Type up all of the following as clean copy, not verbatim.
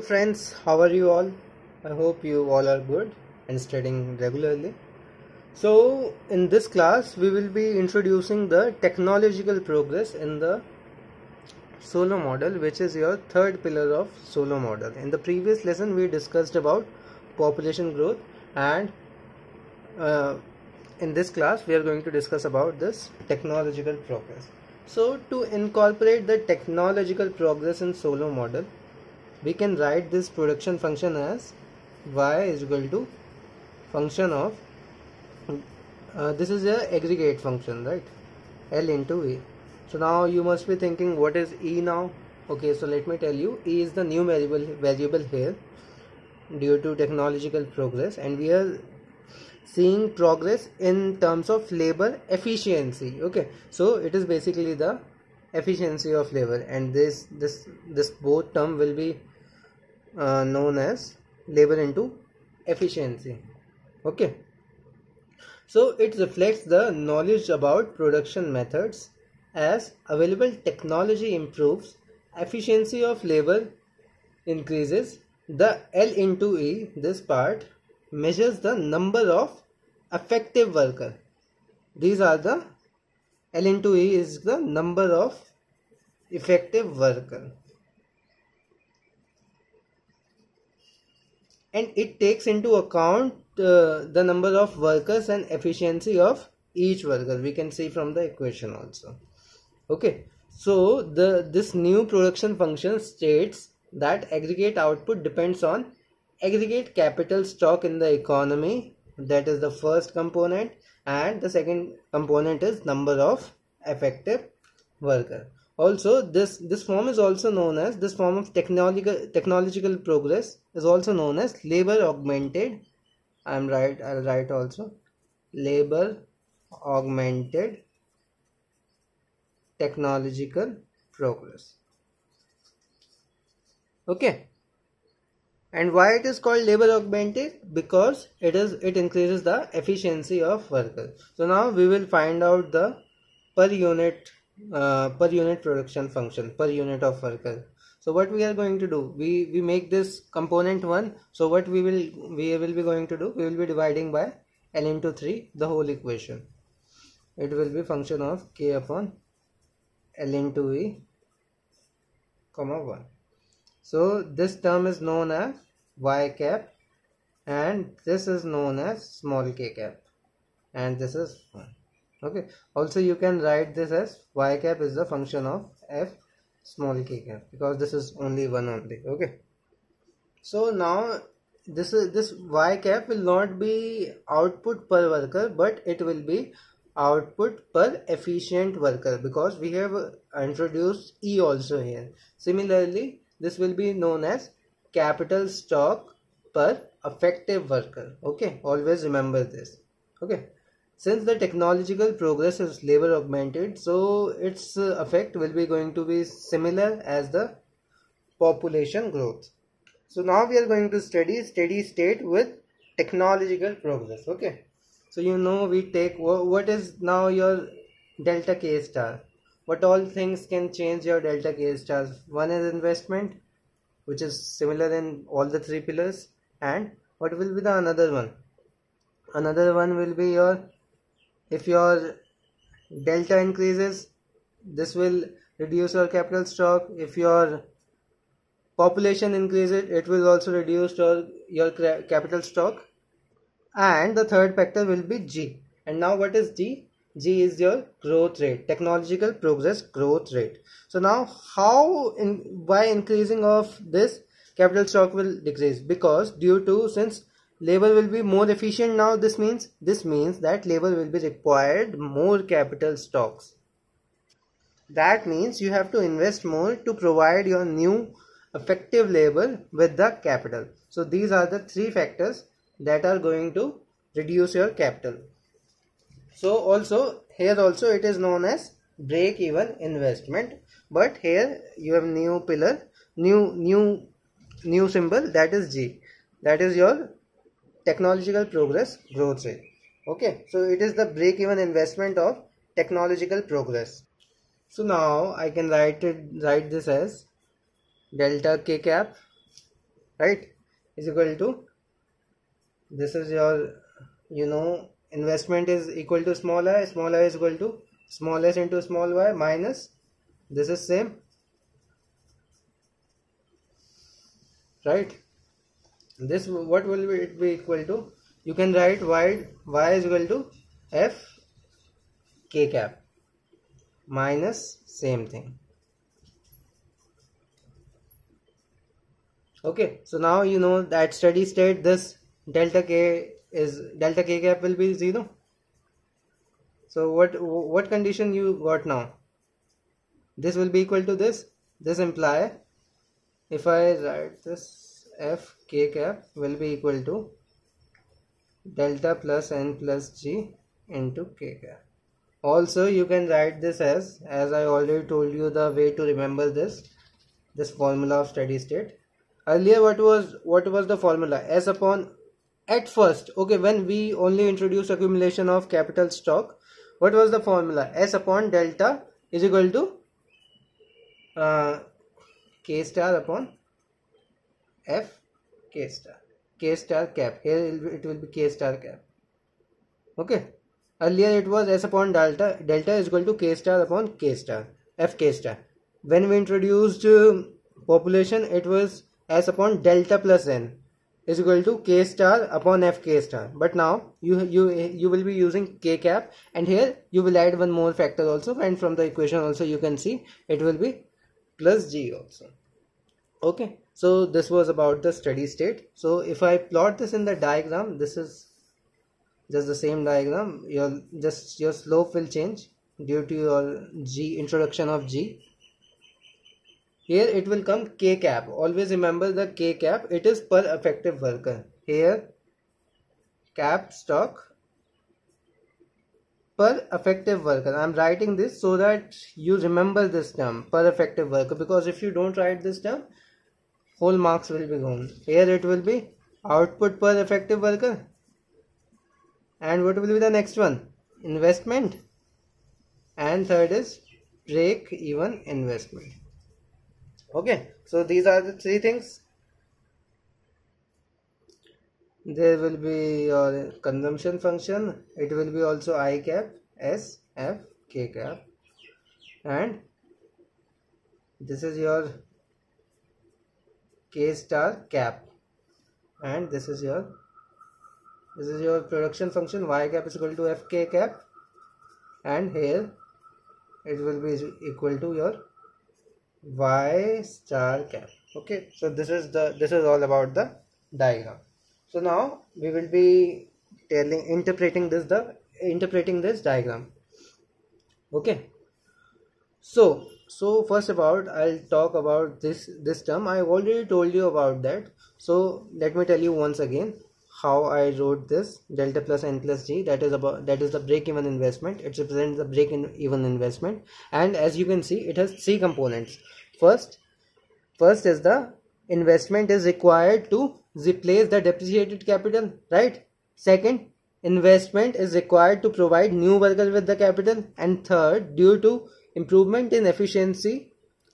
Friends, how are you all? I hope you all are good and studying regularly. So in this class we will be introducing the technological progress in the Solow model, which is your third pillar of Solow model. In the previous lesson we discussed about population growth, and in this class we are going to discuss about this technological progress. So to incorporate the technological progress in Solow model, we can write this production function as y is equal to function of this is a aggregate function, right? L into E. So now you must be thinking, what is E now? Okay, so let me tell you, E is the new variable here due to technological progress, and we are seeing progress in terms of labor efficiency. Okay, so it is basically the efficiency of labor, and this both term will be known as labor into efficiency. Okay, so it reflects the knowledge about production methods. As available technology improves, efficiency of labor increases. The L into E, this part, measures the number of effective worker. These are the L into E is the number of effective worker, and it takes into account the number of workers and efficiency of each worker. We can see from the equation also. Okay, so this new production function states that aggregate output depends on aggregate capital stock in the economy. That is the first component, and the second component is number of effective worker. Also, this form is also known as, this form of technological progress is also known as labor augmented. I'll write also labor augmented technological progress. Okay, and why it is called labor augmented? Because it increases the efficiency of workers. So now we will find out the per unit production function per unit of worker. So what we are going to do, we make this component 1. So what we will be going to do, we will be dividing by L into 3 the whole equation. It will be function of K upon L into E comma 1. So this term is known as y cap, and this is known as small k cap, and this is 1. Okay, also you can write this as y cap is the function of f small k cap, because this is only 1 only. Okay, so now this y cap will not be output per worker, but it will be output per efficient worker, because we have introduced E also here. Similarly, this will be known as capital stock per effective worker. Okay, always remember this. Okay, since the technological progress is labor augmented, so its effect will be going to be similar as the population growth. So now we are going to study steady state with technological progress. Okay, so you know, we take what is now your delta K star. What all things can change your delta K stars? One is investment, which is similar in all the 3 pillars. And what will be the another one? Another one will be if your delta increases, this will reduce your capital stock. If your population increases, it will also reduce your capital stock. And the third factor will be G. And now what is G? G is your growth rate, technological progress growth rate. So now by increasing of this, capital stock will decrease, because since labor will be more efficient now, this means that labor will be required more capital stocks. That means you have to invest more to provide your new effective labor with the capital. So these are the 3 factors that are going to reduce your capital. So also here also it is known as break even investment, but here you have new pillar, new symbol, that is G. That is your technological progress growth rate. Okay, so it is the break even investment of technological progress. So now I can write this as delta K cap right, is equal to, this is your, investment is equal to small I is equal to small s into small y minus, this is same, right? This, what will it be equal to? You can write y is equal to f k cap minus same thing. Okay, so now you know that steady state this delta k cap will be 0. So what condition you got now? This will be equal to this. This imply, if I write this, f k cap will be equal to delta plus n plus g into k cap. Also you can write this as I already told you the way to remember this formula of steady state. Earlier what was the formula? S upon, at first, okay, when we only introduced accumulation of capital stock, what was the formula? S upon delta is equal to k star upon f k star cap. Here it will be k star cap. Okay, earlier it was S upon delta is equal to k star upon k star f k star. When we introduced population, it was S upon delta plus n is equal to k star upon f k star. But now you will be using k cap, and here you will add one more factor also, and from the equation also you can see it will be plus g also. Okay, so this was about the steady state. So if I plot this in the diagram, this is just the same diagram. Your slope will change due to your g, introduction of g. Here it will come k cap. Always remember the k cap. It is per effective worker. Here cap stock per effective worker. I am writing this so that you remember this term, per effective worker, because if you don't write this term, whole marks will be gone. Here it will be output per effective worker. And what will be the next one? Investment. And third is break even investment. Okay, so these are the three things. There will be your consumption function. It will be also I cap, S, F, K cap, and this is your K star cap, and this is your production function. Y cap is equal to F K cap, and here it will be equal to your Y star cap. Okay, so this is all about the diagram. So now we will be interpreting this diagram. Okay, so first I'll talk about this term. I already told you about that, so let me tell you once again how I wrote this delta plus n plus g. That is the break even investment. It represents the break even investment, and as you can see, it has three components. First is the investment is required to replace the depreciated capital, right? Second, investment is required to provide new workers with the capital, and third, due to improvement in efficiency,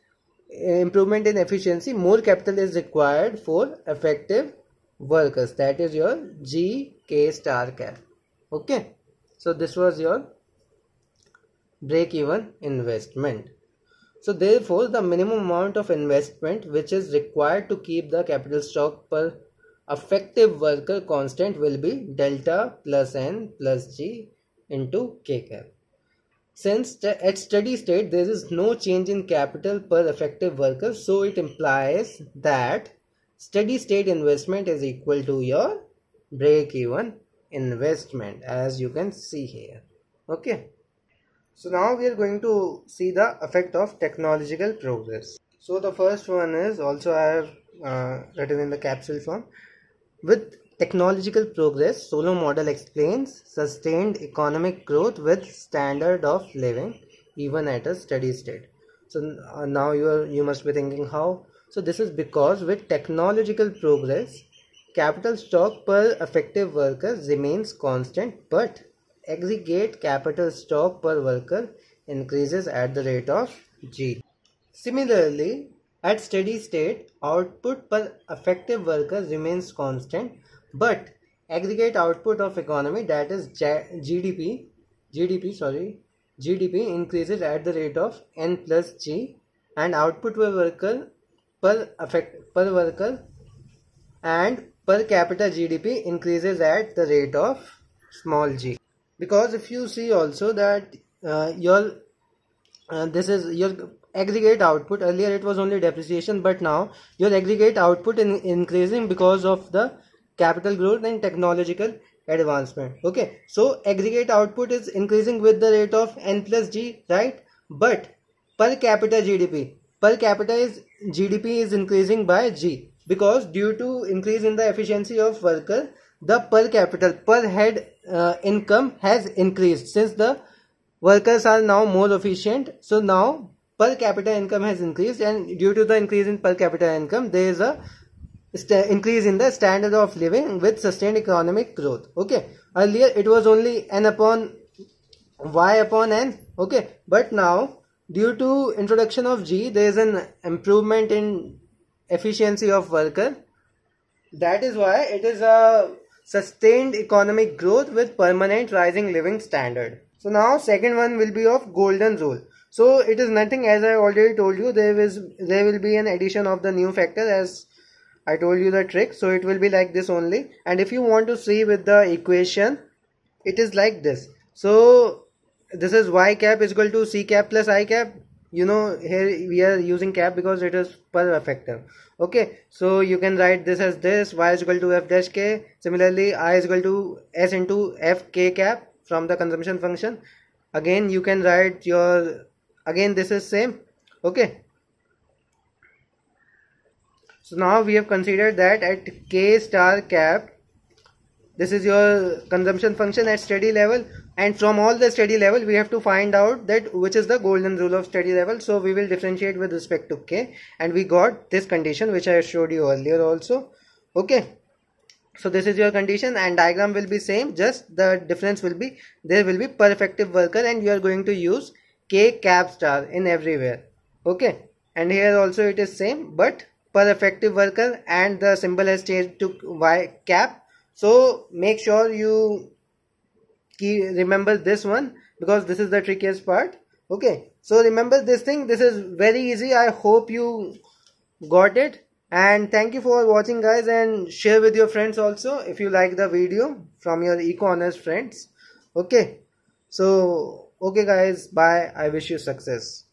more capital is required for effective workers. That is your G K star cap. Okay, so this was your break even investment. So therefore the minimum amount of investment which is required to keep the capital stock per effective worker constant will be delta plus n plus g into k cap. Since at steady state there is no change in capital per effective worker, so it implies that steady state investment is equal to your break even investment, as you can see here. Okay, so now we are going to see the effect of technological progress. So the first one is, also I have written in the capsule form. With technological progress, Solow model explains sustained economic growth with standard of living even at a steady state. So now you must be thinking how. So this is because with technological progress, capital stock per effective worker remains constant, but aggregate capital stock per worker increases at the rate of G. Similarly, At steady state, output per effective worker remains constant, but aggregate output of economy, that is GDP increases at the rate of n plus g, and output per worker and per capita GDP increases at the rate of small g. Because if you see also that this is your aggregate output. Earlier it was only depreciation, but now your aggregate output increasing because of the capital growth and technological advancement. Okay, so aggregate output is increasing with the rate of n plus g, right? But per capita GDP is increasing by g, because due to increase in the efficiency of worker, the per head income has increased, since the workers are now more efficient. So now per capita income has increased, and due to the increase in per capita income, there is a increase in the standard of living with sustained economic growth. Okay, earlier it was only n upon y upon n. Okay, but now due to introduction of g, there is an improvement in efficiency of worker. That is why it is a sustained economic growth with permanent rising living standard. So now second one will be of golden rule. So it is nothing, as I already told you, there will be an addition of the new factor, as I told you the trick. So it will be like this only. And if you want to see with the equation, it is like this. So this is y cap is equal to c cap plus I cap. You know, here we are using cap because it is per effective. Okay, so you can write this as this: y is equal to f dash k. Similarly, I is equal to s into f k cap from the consumption function. Again, you can write your, again this is same. Okay, so now we have considered that at k star cap, this is your consumption function at steady level, and from all the steady level we have to find out that which is the golden rule of steady level. So we will differentiate with respect to k, and we got this condition which I showed you earlier also. Okay, so this is your condition, and diagram will be same, just the difference will be there will be per effective worker, and you are going to use k cap star in everywhere. Okay, and here also it is same, but per effective worker, and the symbol has changed to y cap. So make sure you remember this one, because this is the trickiest part. Okay, so remember this thing. This is very easy. I hope you got it, and thank you for watching, guys, and share with your friends also if you like the video from your eco honors friends. Okay, so okay guys, bye. I wish you success.